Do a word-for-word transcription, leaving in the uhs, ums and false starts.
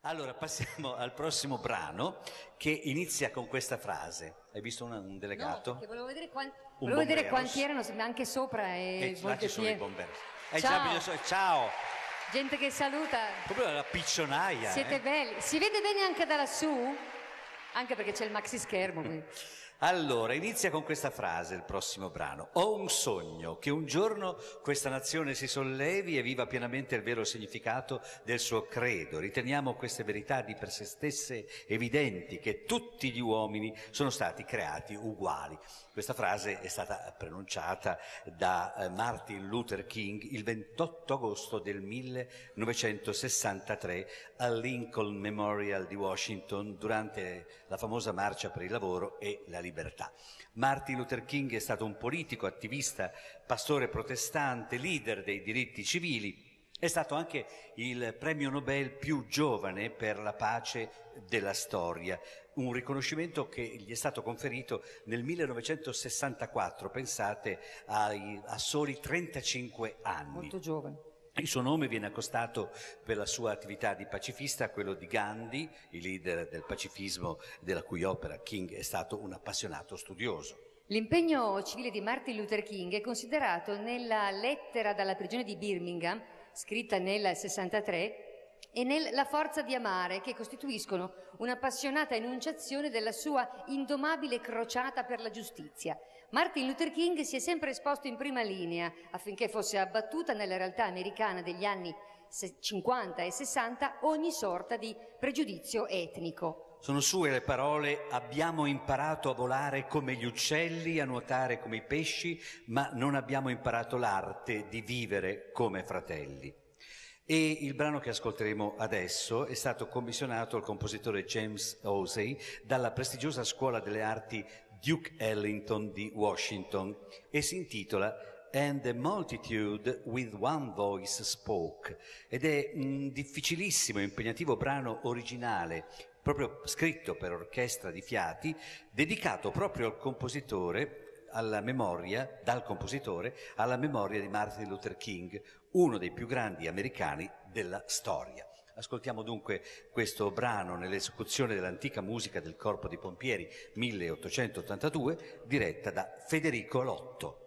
Allora, passiamo al prossimo brano che inizia con questa frase. Hai visto un, un delegato? No, perché volevo vedere, quan... Un volevo vedere bomberos. quanti erano, anche sopra e E là ci sono i bomberos. Eh, Ciao. già, ciao! Gente che saluta. Proprio la piccionaia. Siete eh? belli. Si vede bene anche da lassù? Anche perché c'è il maxi schermo qui. Allora, inizia con questa frase il prossimo brano. Ho un sogno che un giorno questa nazione si sollevi e viva pienamente il vero significato del suo credo. Riteniamo queste verità di per sé stesse evidenti, che tutti gli uomini sono stati creati uguali. Questa frase è stata pronunciata da eh, Martin Luther King il ventotto agosto del millenovecentosessantatré al Lincoln Memorial di Washington durante la famosa marcia per il lavoro e la libertà. Martin Luther King è stato un politico, attivista, pastore protestante, leader dei diritti civili. È stato anche il premio Nobel più giovane per la pace della storia, un riconoscimento che gli è stato conferito nel millenovecentosessantaquattro, pensate, ai, a soli trentacinque anni. Molto giovane. Il suo nome viene accostato per la sua attività di pacifista a quello di Gandhi, il leader del pacifismo della cui opera King è stato un appassionato studioso. L'impegno civile di Martin Luther King è considerato nella lettera dalla prigione di Birmingham, scritta nel sessantatré, e nella forza di amare, che costituiscono un'appassionata enunciazione della sua indomabile crociata per la giustizia. Martin Luther King si è sempre esposto in prima linea affinché fosse abbattuta nella realtà americana degli anni cinquanta e sessanta ogni sorta di pregiudizio etnico. Sono sue le parole: abbiamo imparato a volare come gli uccelli, a nuotare come i pesci, ma non abbiamo imparato l'arte di vivere come fratelli. E il brano che ascolteremo adesso è stato commissionato al compositore James Osei dalla prestigiosa Scuola delle Arti Duke Ellington di Washington e si intitola And the Multitude with One Voice Spoke, ed è un difficilissimo e impegnativo brano originale, proprio scritto per orchestra di fiati, dedicato proprio al compositore, alla memoria, dal compositore, alla memoria di Martin Luther King, uno dei più grandi americani della storia. Ascoltiamo dunque questo brano nell'esecuzione dell'antica musica del Corpo dei Pompieri milleottocentottantadue, diretta da Federico Lotto.